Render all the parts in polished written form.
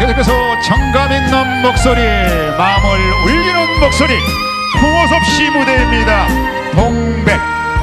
계속해서 정감 있는 목소리, 마음을 울리는 목소리, 홍호섭 씨 무대입니다. 동백.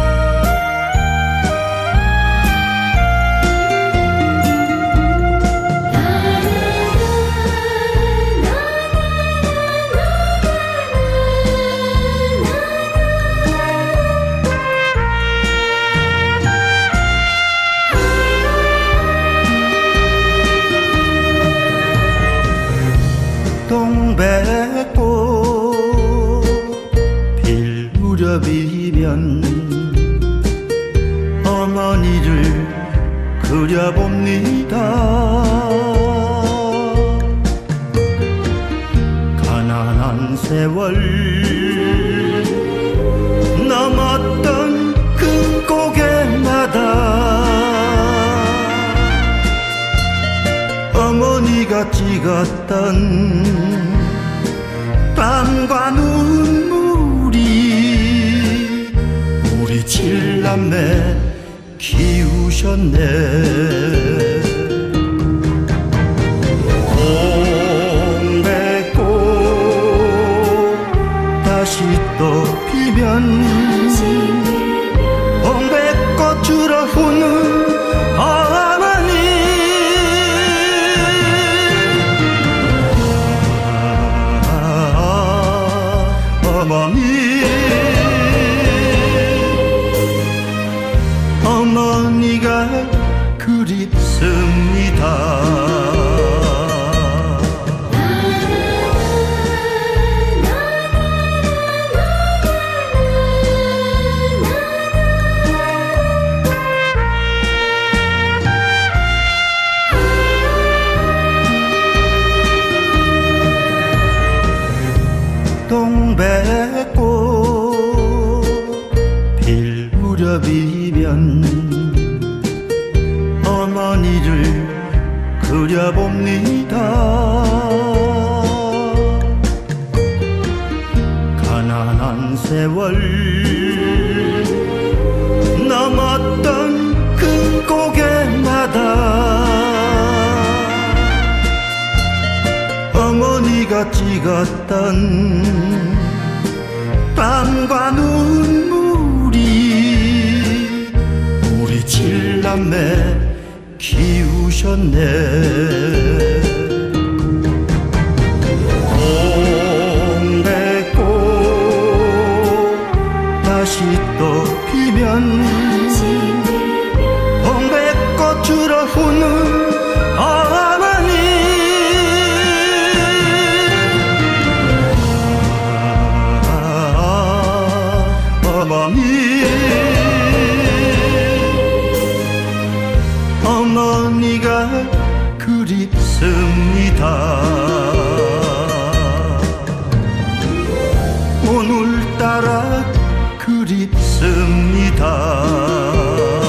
동백꽃 필 무렵이면 어머니를 그려봅니다. 가난한 세월 넘었던 그 고개마다 어머니가 찍었던 땀과 눈물이 우리 칠남매 키우셨네. 동백꽃 다시 또 피면 동백꽃으로 후는 어머니가 그립습니다. 동백꽃 필 무렵이면 어머니를 그려봅니다. 가난한 세월 넘었던 그 고개마다 어머니가 찍었던 땀과 눈물이 우리 칠남매 키우셨네. 동백꽃 다시 또 피면 동백꽃으로 후는 어머니가 그립습니다. 오늘따라 그립습니다.